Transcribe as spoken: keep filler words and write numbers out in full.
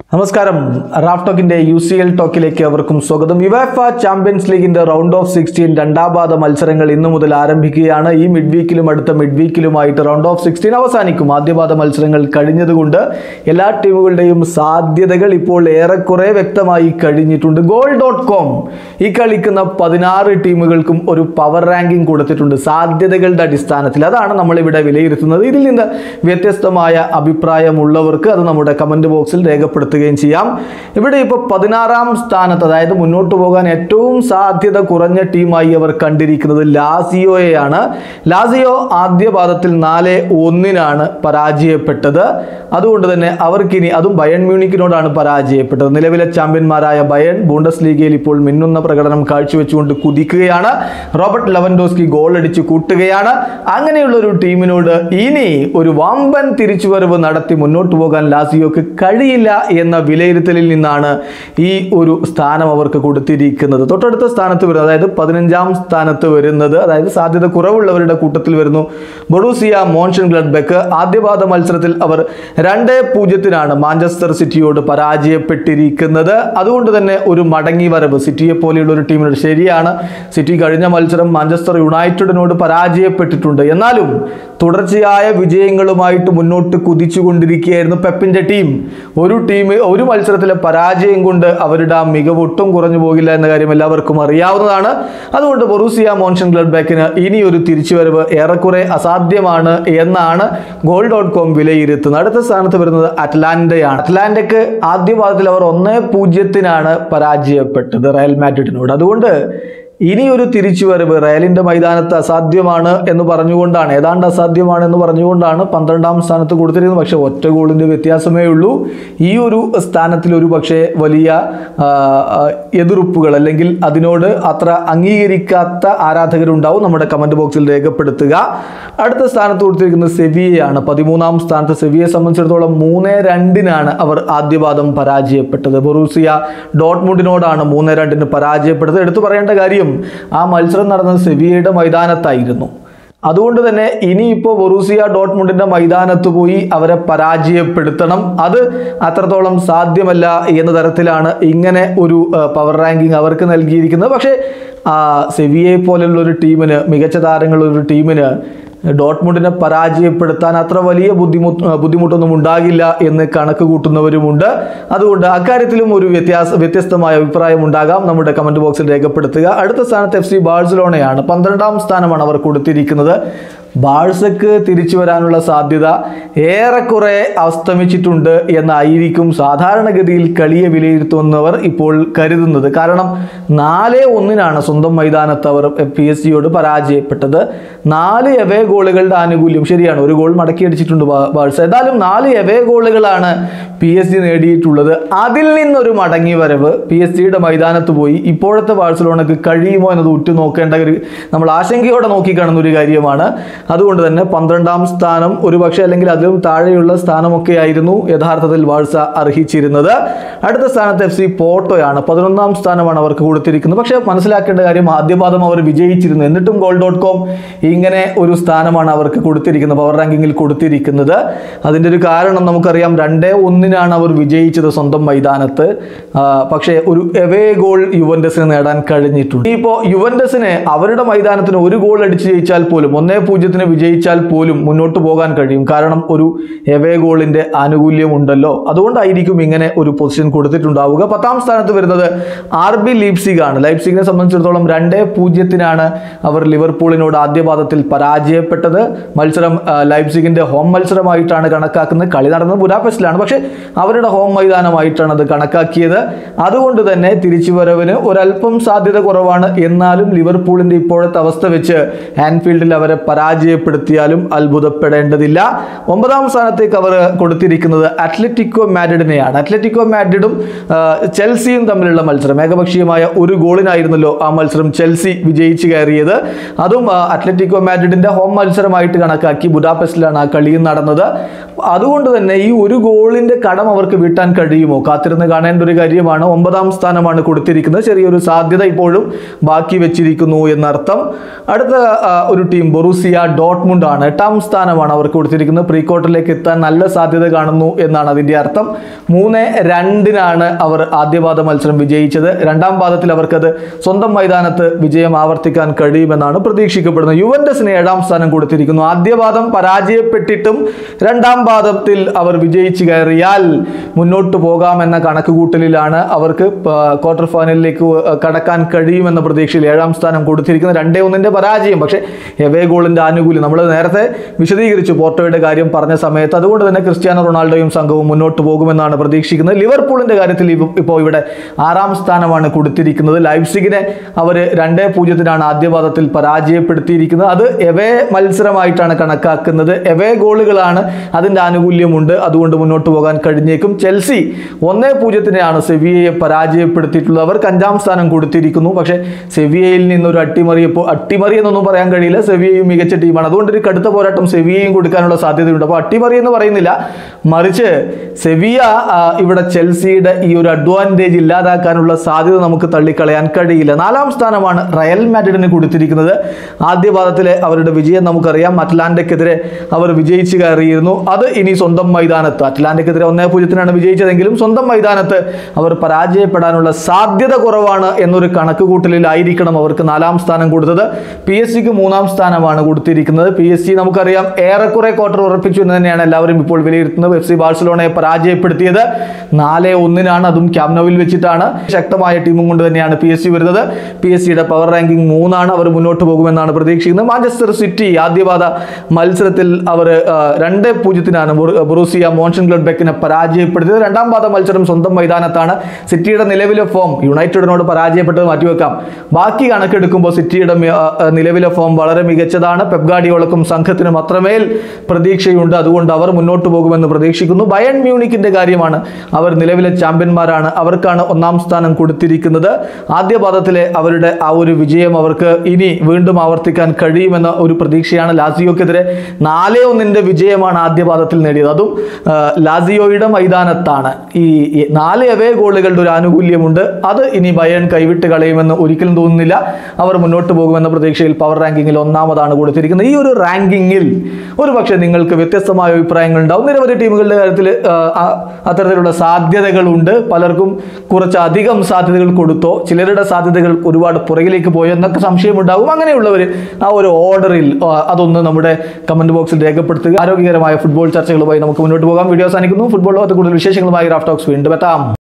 നമസ്കാരം റാഫ് ടോക്കിന്റെ U C L ടോക്കിലേക്ക് അവർക്കും സ്വാഗതം. യുവേഫ ചാമ്പ്യൻസ് ലീഗിന്റെ റൗണ്ട് ഓഫ് സിക്സ്റ്റീൻ രണ്ടാം പാദ മത്സരങ്ങൾ ഇന്നു മുതൽ ആരംഭിക്കുകയാണ്. ഈ മിഡ് വീക്കിലും അടുത്ത മിഡ് വീക്കിലുമായിട്ട് റൗണ്ട് ഓഫ് സിക്സ്റ്റീൻ അവസാനിക്കും. ആദ്യപാദ മത്സരങ്ങൾ കഴിഞ്ഞതുകൊണ്ട് എല്ലാ ടീമുകളുടെയും സാധ്യതകൾ ഇപ്പോൾ ഏറെക്കുറെ വ്യക്തമായി കഴിഞ്ഞിട്ടുണ്ട്. ഗോൾ ഡോട്ട് കോം ഈ കളിക്കുന്ന പതിനാറ് ടീമുകൾക്കും ഒരു പവർ റാങ്കിംഗ് കൊടുത്തിട്ടുണ്ട് സാധ്യതകളുടെ അടിസ്ഥാനത്തിൽ. അതാണ് നമ്മളിവിടെ വിലയിരുത്തുന്നത്. ഇതിൽ നിന്ന് വ്യത്യസ്തമായ അഭിപ്രായമുള്ളവർക്ക് അത് നമ്മുടെ കമന്റ് ബോക്സിൽ രേഖപ്പെടുത്തുക ചെയ്യാം. ഇവിടെ ഇപ്പോൾ പതിനാറാം സ്ഥാനത്ത്, അതായത് മുന്നോട്ട് പോകാൻ ഏറ്റവും സാധ്യത കുറഞ്ഞ ടീമായി അവർ കണ്ടിരിക്കുന്നത് ലാസിയോയെയാണ്. ലാസിയോ ആദ്യ പാദത്തിൽ നാല് ഒന്നിനാണ് പരാജയപ്പെട്ടത്. അതുകൊണ്ട് തന്നെ അവർക്കിനി, അതും ബയൺ മ്യൂണിക്കിനോടാണ് പരാജയപ്പെട്ടത്. നിലവിലെ ചാമ്പ്യന്മാരായ ബയൺ ബൂണ്ടസ് ലീഗയിൽ ഇപ്പോൾ മിന്നുന്ന പ്രകടനം കാഴ്ചവെച്ചുകൊണ്ട് കുതിക്കുകയാണ്. റോബർട്ട് ലെവൻഡോസ്കി ഗോൾ അടിച്ച് കൂട്ടുകയാണ്. അങ്ങനെയുള്ള ഒരു ടീമിനോട് ഇനി ഒരു വമ്പൻ തിരിച്ചുവരവ് നടത്തി മുന്നോട്ട് പോകാൻ ലാസിയോക്ക് കഴിയില്ല എന്ന വിലയിരുത്തലിൽ നിന്നാണ് ഈ ഒരു സ്ഥാനം അവർക്ക് കൊടുത്തിരിക്കുന്നത്. തൊട്ടടുത്ത സ്ഥാനത്ത് വരുന്നത്, അതായത് പതിനഞ്ചാം സ്ഥാനത്ത് വരുന്നത്, അതായത് സാധ്യത കുറവുള്ളവരുടെ കൂട്ടത്തിൽ വരുന്നു ബൊറൂസിയ മോൺഷൻഗ്ലാഡ്ബാക്ക്. ആദ്യപാദ മത്സരത്തിൽ അവർ രണ്ട് പൂജ്യത്തിനാണ് മാഞ്ചസ്റ്റർ സിറ്റിയോട് പരാജയപ്പെട്ടിരിക്കുന്നത്. അതുകൊണ്ട് തന്നെ ഒരു മടങ്ങി വരവ് സിറ്റിയെ പോലെയുള്ള ഒരു ടീമിനോട്, ശരിയാണ് സിറ്റി കഴിഞ്ഞ മത്സരം മാഞ്ചസ്റ്റർ യുണൈറ്റഡിനോട് പരാജയപ്പെട്ടിട്ടുണ്ട്, എന്നാലും തുടർച്ചയായ വിജയങ്ങളുമായിട്ട് മുന്നോട്ട് കുതിച്ചുകൊണ്ടിരിക്കുകയായിരുന്നു പെപ്പിന്റെ ടീം. ഒരു ടീം ഒരു മത്സരത്തിലെ പരാജയം കൊണ്ട് അവരുടെ ആ മികവ് ഒട്ടും കുറഞ്ഞു പോകില്ല എന്ന കാര്യം എല്ലാവർക്കും അറിയാവുന്നതാണ്. അതുകൊണ്ട് ബൊറൂസിയ മോൺഷൻഗ്ലാഡ്ബാക്കിന് ഇനി ഒരു തിരിച്ചുവരവ് ഏറെക്കുറെ അസാധ്യമാണ് എന്നാണ് ഗോൾ ഡോട്ട് കോം വിലയിരുത്തുന്നത്. അടുത്ത സ്ഥാനത്ത് വരുന്നത് അറ്റ്ലാന്റയാണ്. അറ്റ്ലാന്റയ്ക്ക് ആദ്യ പാദത്തിൽ അവർ ഒന്നേ പൂജ്യത്തിനാണ് പരാജയപ്പെട്ടത് റയൽ മാഡ്രിഡിനോട്. അതുകൊണ്ട് ഇനിയൊരു തിരിച്ചുവരവ് റയലിന്റെ മൈതാനത്ത് അസാധ്യമാണ് എന്ന് പറഞ്ഞുകൊണ്ടാണ്, ഏതാണ്ട് അസാധ്യമാണ് എന്ന് പറഞ്ഞുകൊണ്ടാണ് പന്ത്രണ്ടാം സ്ഥാനത്ത് കൊടുത്തിരിക്കുന്നത്. പക്ഷെ ഒറ്റ ഗോളിന്റെ വ്യത്യാസമേ ഉള്ളൂ. ഈ ഒരു സ്ഥാനത്തിൽ ഒരു പക്ഷേ വലിയ എതിർപ്പുകൾ, അല്ലെങ്കിൽ അതിനോട് അത്ര അംഗീകരിക്കാത്ത ആരാധകരുണ്ടാവും. നമ്മുടെ കമന്റ് ബോക്സിൽ രേഖപ്പെടുത്തുക. അടുത്ത സ്ഥാനത്ത് കൊടുത്തിരിക്കുന്നത് സെവിയയാണ്. പതിമൂന്നാം സ്ഥാനത്ത് സെവിയെ സംബന്ധിച്ചിടത്തോളം മൂന്ന് രണ്ടിനാണ് അവർ ആദ്യപാദം പരാജയപ്പെട്ടത്. ബൊറൂസിയ ഡോട്ട്മുണ്ടിനോടാണ് മൂന്ന് രണ്ടിന് പരാജയപ്പെട്ടത്. എടുത്തു പറയേണ്ട കാര്യം, ആ മത്സരം നടന്നത് സെവിയയുടെ മൈതാനത്തായിരുന്നു. അതുകൊണ്ട് തന്നെ ഇനിയിപ്പോൾ ബൊറൂസിയ ഡോട്ട്മുണ്ടിന്റെ മൈതാനത്ത് പോയി അവരെ പരാജയപ്പെടുത്തണം. അത് അത്രത്തോളം സാധ്യമല്ല എന്ന തരത്തിലാണ് ഇങ്ങനെ ഒരു പവർ റാങ്കിങ് അവർക്ക് നൽകിയിരിക്കുന്നത്. പക്ഷേ സെവിയെ പോലുള്ള ഒരു ടീമിന്, മികച്ച താരങ്ങളുള്ള ഒരു ടീമിന് ഡോട്ട്മുണ്ടിനെ പരാജയപ്പെടുത്താൻ അത്ര വലിയ ബുദ്ധിമുട്ട് ബുദ്ധിമുട്ടൊന്നും ഉണ്ടാകില്ല എന്ന് കണക്ക് കൂട്ടുന്നവരുമുണ്ട്. അതുകൊണ്ട് അക്കാര്യത്തിലും ഒരു വ്യത്യാസ വ്യത്യസ്തമായ അഭിപ്രായം ഉണ്ടാകാം. നമ്മുടെ കമന്റ് ബോക്സിൽ രേഖപ്പെടുത്തുക. അടുത്ത സ്ഥാനത്ത് എഫ് സി ബാഴ്സലോണയാണ്. പന്ത്രണ്ടാം സ്ഥാനമാണ് അവർ കൊടുത്തിരിക്കുന്നത്. ബാഴ്സക്ക് തിരിച്ചു വരാനുള്ള സാധ്യത ഏറെക്കുറെ അസ്തമിച്ചിട്ടുണ്ട് എന്നായിരിക്കും സാധാരണഗതിയിൽ കളിയെ വിലയിരുത്തുന്നവർ ഇപ്പോൾ കരുതുന്നത്. കാരണം നാല് ഒന്നിനാണ് സ്വന്തം മൈതാനത്ത് അവർ പി എസ് ജിയോട് പരാജയപ്പെട്ടത്. നാല് എവേ ഗോളുകളുടെ ആനുകൂല്യം, ശരിയാണ് ഒരു ഗോൾ മടക്കിയടിച്ചിട്ടുണ്ട് ബാഴ്സ, ഏതായാലും നാല് എവേ ഗോളുകളാണ് പി എസ് ജി നേടിയിട്ടുള്ളത്. അതിൽ നിന്നൊരു മടങ്ങി വരവ് പി എസ് ജിയുടെ മൈതാനത്ത് പോയി ഇപ്പോഴത്തെ ബാഴ്സലോണക്ക് കഴിയുമോ എന്നത് ഉറ്റുനോക്കേണ്ട ഒരു, നമ്മൾ ആശങ്കയോടെ നോക്കിക്കാണുന്ന ഒരു കാര്യമാണ്. അതുകൊണ്ട് തന്നെ പന്ത്രണ്ടാം സ്ഥാനം ഒരു പക്ഷേ, അല്ലെങ്കിൽ അതിലും താഴെയുള്ള സ്ഥാനമൊക്കെ ആയിരുന്നു യഥാർത്ഥത്തിൽ ബാഴ്സ അർഹിച്ചിരുന്നത്. അടുത്ത സ്ഥാനത്ത് എഫ് സി പോർട്ടോയാണ്. പതിനൊന്നാം സ്ഥാനമാണ് അവർക്ക് കൊടുത്തിരിക്കുന്നത്. പക്ഷേ മനസ്സിലാക്കേണ്ട കാര്യം, ആദ്യപാദം അവർ വിജയിച്ചിരുന്നു, എന്നിട്ടും ഗോൾ ഡോട്ട് കോം ഇങ്ങനെ ഒരു സ്ഥാനമാണ് അവർക്ക് കൊടുത്തിരിക്കുന്നത്, പവർ റാങ്കിങ്ങിൽ കൊടുത്തിരിക്കുന്നത്. അതിൻ്റെ ഒരു കാരണം നമുക്കറിയാം, രണ്ടേ ഒന്നിനാണ് അവർ വിജയിച്ചത് സ്വന്തം മൈതാനത്ത്. പക്ഷേ ഒരു എവേ ഗോൾ യുവന്റസിന് നേടാൻ കഴിഞ്ഞിട്ടുണ്ട്. ഇപ്പോൾ യുവന്റസിന് അവരുടെ മൈതാനത്തിന് ഒരു ഗോൾ അടിച്ച് ജയിച്ചാൽ പോലും, ഒന്നേ പൂജ്യത്തിന് വിജയിച്ചാൽ പോലും മുന്നോട്ട് പോകാൻ കഴിയും. കാരണം ഒരു എവേ ഗോളിന്റെ ആനുകൂല്യം ഉണ്ടല്ലോ. അതുകൊണ്ടായിരിക്കും ഇങ്ങനെ ഒരു പൊസിഷൻ കൊടുത്തിട്ടുണ്ടാവുക. പത്താം സ്ഥാനത്ത് വരുന്നത് ആർ ബി ലീപ്സിഗ് ആണ്. ലൈപ്സിഗിനെ സംബന്ധിച്ചിടത്തോളം രണ്ടേ പൂജ്യത്തിനാണ് അവർ ലിവർപൂളിനോട് ആദ്യപാദത്തിൽ പരാജയപ്പെട്ടത്. മത്സരം ലൈപ്സിഗിന്റെ ഹോം മത്സരമായിട്ടാണ് കണക്കാക്കുന്നത്. കളി നടന്നത് ബുഡാപെസ്റ്റിലാണ്, പക്ഷേ അവരുടെ ഹോം മൈതാനമായിട്ടാണ് അത് കണക്കാക്കിയത്. അതുകൊണ്ട് തന്നെ തിരിച്ചുവരവിന് ഒരല്പം സാധ്യത കുറവാണ്. എന്നാലും ലിവർപൂളിന്റെ ഇപ്പോഴത്തെ അവസ്ഥ വെച്ച് ആൻഫീൽഡിൽ അവരെ പരാജയപ്പെടുത്തിയാലും അത്ഭുതപ്പെടേണ്ടതില്ല. ഒമ്പതാം സ്ഥാനത്തേക്ക് അവർ കൊടുത്തിരിക്കുന്നത് അത്ലറ്റിക്കോ മാഡ്രിഡിനെയാണ്. അത്ലറ്റിക്കോ മാഡ്രിഡും ചെൽസിയും തമ്മിലുള്ള മത്സരം ഏകപക്ഷീയമായ ഒരു ഗോളിനായിരുന്നല്ലോ ആ മത്സരം ചെൽസി വിജയിച്ചു കയറിയത്. അതും അത്ലറ്റിക്കോ മാഡ്രിഡിന്റെ ഹോം മത്സരമായിട്ട് കണക്കാക്കി ബുഡാപെസ്റ്റിലാണ് ആ കളിയും നടന്നത്. അതുകൊണ്ട് തന്നെ ഈ ഒരു ഗോളിന്റെ കടം അവർക്ക് വീട്ടാൻ കഴിയുമോ, കാത്തിരുന്ന് കാണേണ്ട ഒരു കാര്യമാണ്. ഒമ്പതാം സ്ഥാനമാണ് കൊടുത്തിരിക്കുന്നത്. ചെറിയൊരു സാധ്യത ഇപ്പോഴും ബാക്കി വെച്ചിരിക്കുന്നു എന്നർത്ഥം. അടുത്ത ഒരു ടീം ബൊറൂസിയ ഡോട്ട്മുണ്ട് ആണ്. എട്ടാം സ്ഥാനമാണ് അവർക്ക് കൊടുത്തിരിക്കുന്നത്. പ്രീ ക്വാർട്ടറിലേക്ക് എത്താൻ നല്ല സാധ്യത കാണുന്നു എന്നാണ് അതിൻ്റെ അർത്ഥം. മൂന്ന് രണ്ടിനാണ് അവർ ആദ്യപാദ മത്സരം വിജയിച്ചത്. രണ്ടാം പാദത്തിൽ അവർക്കത് സ്വന്തം മൈതാനത്ത് വിജയം ആവർത്തിക്കാൻ കഴിയുമെന്നാണ് പ്രതീക്ഷിക്കപ്പെടുന്നത്. യുവന്റസിന് ഏഴാം സ്ഥാനം കൊടുത്തിരിക്കുന്നു. ആദ്യപാദം പരാജയപ്പെട്ടിട്ടും രണ്ടാം പാദത്തിൽ അവർ വിജയിച്ചു കയറിയാൽ മുന്നോട്ട് പോകാമെന്ന കണക്കുകൂട്ടലിലാണ് അവർക്ക് ക്വാർട്ടർ ഫൈനലിലേക്ക് കടക്കാൻ കഴിയുമെന്ന പ്രതീക്ഷയിൽ ഏഴാം സ്ഥാനം കൊടുത്തിരിക്കുന്നത്. രണ്ടേ ഒന്നിന്റെ പരാജയം, പക്ഷേ എവേ ഗോളിന്റെ ആനുകൂല്യം നമ്മൾ നേരത്തെ വിശദീകരിച്ചു പോർട്ടോയുടെ കാര്യം പറഞ്ഞ സമയത്ത്. അതുകൊണ്ട് തന്നെ ക്രിസ്ത്യാനോ റൊണാൾഡോയും സംഘവും മുന്നോട്ട് പോകുമെന്നാണ് പ്രതീക്ഷിക്കുന്നത്. ലിവർപൂളിന്റെ കാര്യത്തിൽ ഇപ്പോൾ ഇവിടെ ആറാം സ്ഥാനമാണ് കൊടുത്തിരിക്കുന്നത്. ലൈപ്സിഗിനെ അവർ രണ്ടേ പൂജ്യത്തിനാണ് ആദ്യപാദത്തിൽ പരാജയപ്പെടുത്തിയിരിക്കുന്നത്. അത് എവേ മത്സരമായിട്ടാണ് കണക്കാക്കുന്നത്. എവേ ഗോളുകളാണ്, അതിന്റെ ആനുകൂല്യമുണ്ട്. അതുകൊണ്ട് മുന്നോട്ട് പോകാൻ കഴിഞ്ഞേക്കും. ചെൽസി ഒന്നേ പൂജ്യത്തിനെയാണ് സെവിയയെ പരാജയപ്പെടുത്തിയിട്ടുള്ളത്. അവർക്ക് അഞ്ചാം സ്ഥാനം കൊടുത്തിരിക്കുന്നു. പക്ഷേ സെവിയയിൽ നിന്നൊരു അട്ടിമറി ഇപ്പോൾ അട്ടിമറി എന്നൊന്നും പറയാൻ കഴിയില്ല. സെവിയയും മികച്ച ടീമാണ്. അതുകൊണ്ട് ഒരു കടുത്ത പോരാട്ടം സെവിയയും കൊടുക്കാനുള്ള സാധ്യതയുണ്ട്. അപ്പോൾ അട്ടിമറി എന്ന് പറയുന്നില്ല, മറിച്ച് സെവിയ ഇവിടെ ചെൽസിയുടെ ഈ ഒരു അഡ്വാൻറ്റേജ് ഇല്ലാതാക്കാനുള്ള സാധ്യത നമുക്ക് തള്ളിക്കളയാൻ കഴിയില്ല. നാലാം സ്ഥാനമാണ് റയൽ മാഡ്രിഡിന് കൊടുത്തിരിക്കുന്നത്. ആദ്യ പാദത്തിലെ അവരുടെ വിജയം നമുക്കറിയാം. അറ്റ്ലാന്റയ്ക്കെതിരെ അവർ വിജയിച്ചു കയറിയിരുന്നു. അത് ഇനി സ്വന്തം മൈതാനത്ത്, അറ്റ്ലാന്റയ്ക്കെതിരെ ഒന്നേ പൂജ്യത്തിനാണ് വിജയിച്ചതെങ്കിലും സ്വന്തം മൈതാനത്ത് അവർ പരാജയപ്പെടാനുള്ള സാധ്യത കുറവാണ് എന്നൊരു കണക്കുകൂട്ടലിലായിരിക്കണം അവർക്ക് നാലാം സ്ഥാനം കൊടുത്തത്. പി എസ് സിക്ക് മൂന്നാം സ്ഥാനമാണ് കൊടുത്തിരിക്കുന്നത്. പി എസ് സി നമുക്കറിയാം ഏറെക്കുറെ ക്വാർട്ടർ ഉറപ്പിച്ചു എന്ന് തന്നെയാണ് എല്ലാവരും ഇപ്പോൾ വിലയിരുത്തുന്നത്. എഫ് സി ബാഴ്സലോണയെ പരാജയപ്പെടുത്തിയത് നാല് ഒന്നിനാണ്, അതും ക്യാമ്പ് നൗവിൽ വെച്ചിട്ടാണ്. ശക്തമായ ടീമും കൊണ്ട് തന്നെയാണ് പി എസ് സി വരുന്നത്. പി എസ് സിയുടെ പവർ റാങ്കിംഗ് മൂന്നാണ്. അവർ മുന്നോട്ട് പോകുമെന്നാണ് പ്രതീക്ഷിക്കുന്നത്. മാഞ്ചസ്റ്റർ സിറ്റി ആദ്യപാദ മത്സരത്തിൽ അവർ രണ്ട് പൂജ്യത്തിനാണ് ബൊറൂസിയ മോൺഷൻഗ്ലഡ്ബെക്കിനെ പരാജയപ്പെടുത്തിയത്. രണ്ടാം പാദ മത്സരം സ്വന്തം മൈതാനത്താണ്. സിറ്റിയുടെ നിലവിലെ ഫോം യുണൈറ്റഡിനോട് പരാജയപ്പെട്ടത് മാറ്റിവെക്കാം. ബാക്കി കണക്കെടുക്കുമ്പോൾ സിറ്റിയുടെ നിലവിലെ ഫോം വളരെ മികച്ചതാണ്. പെപ് ഗാർഡിയോളക്കും സംഘത്തിനും അത്രമേൽ പ്രതീക്ഷയുണ്ട്. അതുകൊണ്ട് അവർ മുന്നോട്ട് പോകുമെന്ന് പ്രതീക്ഷിക്കുന്നു. ബയൺ മ്യൂണിക്കിന്റെ കാര്യമാണ്. അവർ നിലവിലെ ചാമ്പ്യന്മാരാണ്. അവർക്കാണ് ഒന്നാം സ്ഥാനം കൊടുത്തിരിക്കുന്നത്. ആദ്യ പാദത്തിലെ അവരുടെ ആ ഒരു വിജയം അവർക്ക് ഇനി വീണ്ടും ആവർത്തിക്കാൻ കഴിയുമെന്ന ഒരു പ്രതീക്ഷയാണ്. ലാസിയോക്കെതിരെ നാല് ഒന്നിന്റെ വിജയമാണ് ആദ്യ പാദത്തിൽ നേടിയത്. അതും ലാസിയോയുടെ മൈതാനത്താണ്. ഈ നാല് എവേ ഗോളുകളുടെ ഒരു ആനുകൂല്യമുണ്ട്. അത് ഇനി ബയൺ കൈവിട്ട് കളയുമെന്ന് ഒരിക്കലും തോന്നുന്നില്ല. അവർ മുന്നോട്ട് പോകുമെന്ന പ്രതീക്ഷയിൽ പവർ റാങ്കിങ്ങിൽ ഒന്നാമതാണ് കൊടുത്തിരിക്കുന്നത്. ഈ ഒരു റാങ്കിങ്ങിൽ ഒരു പക്ഷേ നിങ്ങൾക്ക് വ്യത്യസ്തമായ അഭിപ്രായങ്ങൾ ഉണ്ടാവും. നിരവധി ടീമുകളുടെ കാര്യത്തിൽ അത്തരത്തിലുള്ള സാധ്യതകളുണ്ട്. പലർക്കും കുറച്ചധികം സാധ്യതകൾ കൊടുത്തോ, ചിലരുടെ സാധ്യതകൾ ഒരുപാട് പുറകിലേക്ക് പോയോ എന്നൊക്കെ സംശയമുണ്ടാകും. അങ്ങനെയുള്ളവർ ആ ഒരു ഓർഡറിൽ അതൊന്ന് നമ്മുടെ കമന്റ് ബോക്സിൽ രേഖപ്പെടുത്തുക. ആരോഗ്യകരമായ ഫുട്ബോൾ ചർച്ചകളുമായി നമുക്ക് മുന്നോട്ട് പോകാം. വീഡിയോ അവസാനിക്കുന്നു. ഫുട്ബോൾ ലോകത്ത് കൂടുതൽ വിശേഷങ്ങളുമായി റാഫ് ടോക്സ് വീണ്ടും എത്താം.